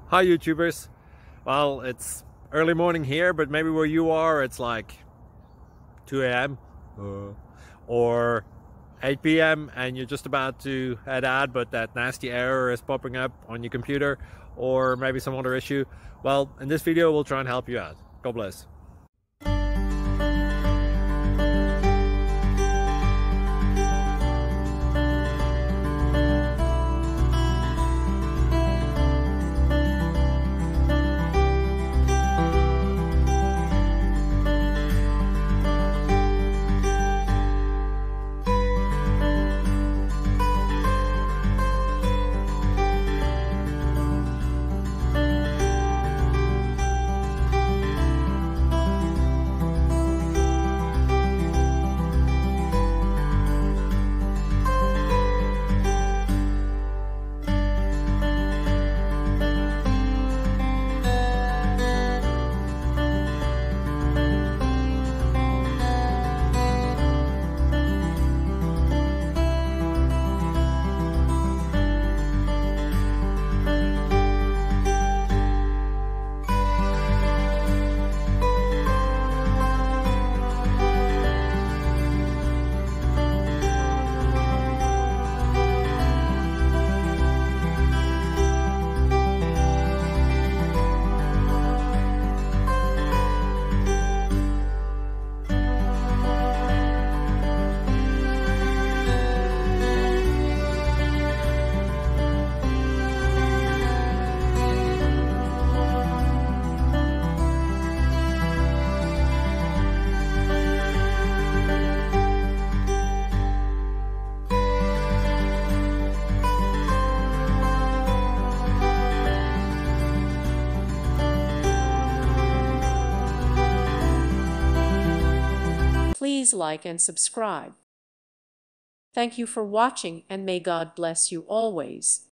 Hi YouTubers. Well, it's early morning here, but maybe where you are it's like 2 a.m. or 8 p.m. and you're just about to head out, but that nasty error is popping up on your computer, or maybe some other issue. Well, in this video we'll try and help you out. God bless. Please like and subscribe. Thank you for watching, and may God bless you always.